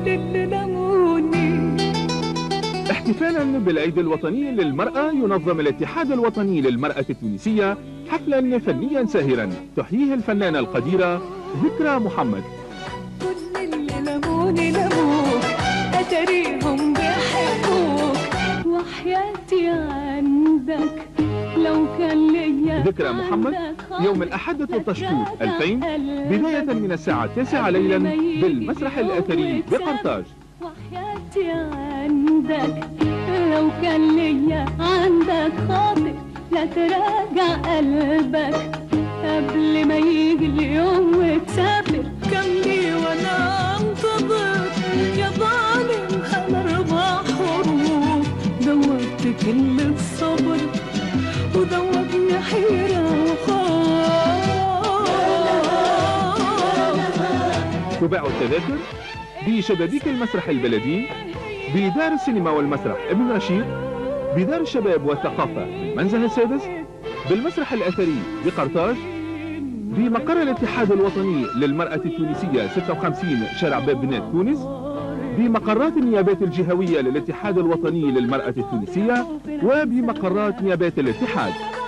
اللي لموني. احتفالا بالعيد الوطني للمرأة، ينظم الاتحاد الوطني للمرأة التونسية حفلا فنيا ساهرا تحييه الفنانة القديرة ذكرى محمد. كل اللي لموني لموك، أتريهم بيحبوك، وحياتي عندك لو كان ليا. ذكرى محمد يوم الأحد 13 أوت 2000 بداية من الساعة 9 ليلا بالمسرح الأثري بقرطاج. وحياتي عندك لو كان ليا عندك خاطر، لا تراجع قلبك قبل ما يجي اليوم وتسافر. كملي وانا انتظر يا ظالم، انا 4 حروف دوبت كل الصبر ودوبني حيرة وخوف. تباع التذاكر بشبابيك المسرح البلدي، بدار السينما والمسرح ابن رشيد، بدار الشباب والثقافة بالمنزل السادس، بالمسرح الأثري بقرطاج، بمقر الاتحاد الوطني للمرأة التونسية 56 شارع باب بنات تونس، بمقرات النيابات الجهوية للاتحاد الوطني للمرأة التونسية، وبمقرات نيابات الاتحاد.